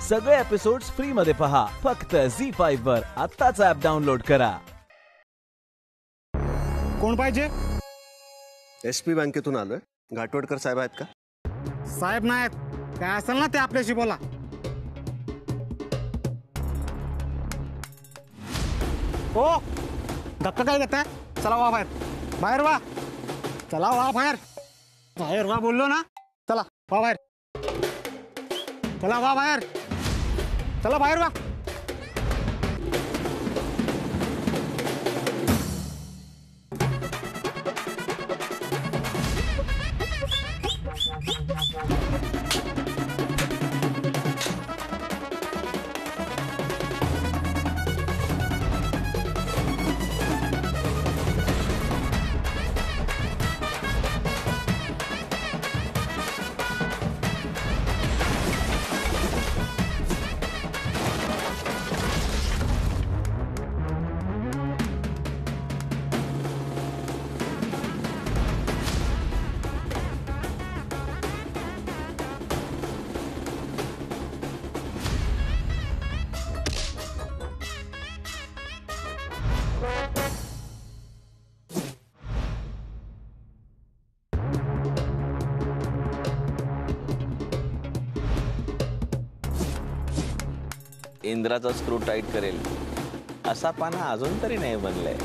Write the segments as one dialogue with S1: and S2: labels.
S1: सगळे episodes free मध्ये पहा फक्त झी5 वर. आत्ताच ऍप डाउनलोड करा.
S2: कोण पाहिजे?
S3: SP बँकेतून आलोय. घाटवडकर साहेब आहेत का?
S2: साहेब नाहीत. काय असेल ना ते आपल्याशी बोला. हो, धक्का काय घेताय? चला वा बाहेर. बाहेर वा. चला वा बाहेर. बाहेर वा बोललो ना. चला वा बाहेर. चला वा बाहेर. चला बाहेर वा.
S4: इंद्राचा स्क्रू टाईट करेल असा पाना अजून तरी नाही बनलाय.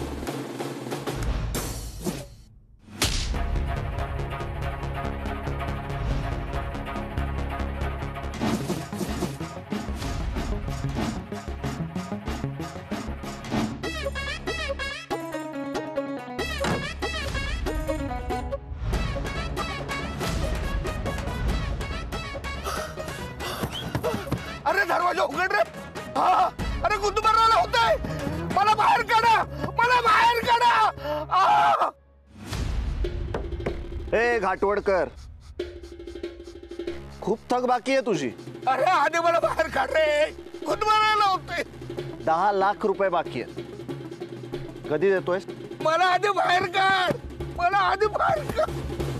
S5: अरे दरवाजा उघड रे. अरे गुदमरायला होतंय. मला बाहेर काढा. मला बाहेर काढा.
S3: ए घाटवडकर, खूप थक बाकी आहे तुझी.
S5: अरे आधी मला बाहेर काढ रे. गुदमरायला होतंय.
S3: 10 लाख रुपये बाकी आहे. कधी देतोयस?
S5: मला आधी बाहेर काढ. मला आधी बाहेर काढ.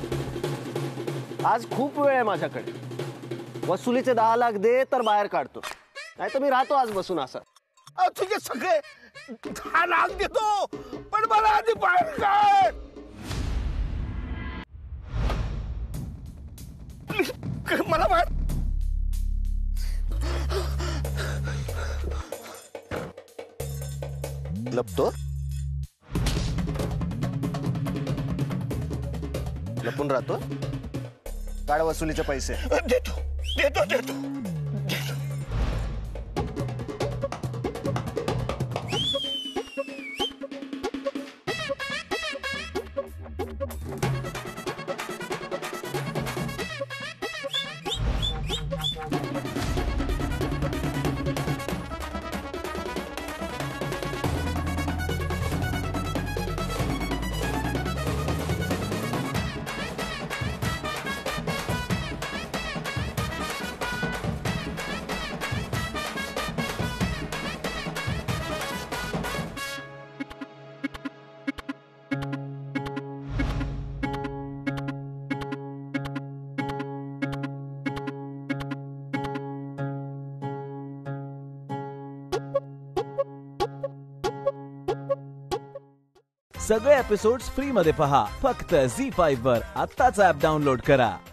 S3: आज खूप वेळ आहे माझ्याकडे. वसुलीचे 10 लाख दे तर बाहेर काढतो, नाही तर मी राहतो आज बसून असा.
S5: तुझे सगळे 10 लाख देतो, पण मला आधी बाहेर काढ. मला बाहेर.
S3: लपतो? लपून राहतो? काढ वसुलीचे पैसे.
S5: देतो देतो देतो.
S1: सगळे एपिसोड्स फ्री मध्ये पहा फक्त झी5 वर. आत्ताच ऍप डाउनलोड करा.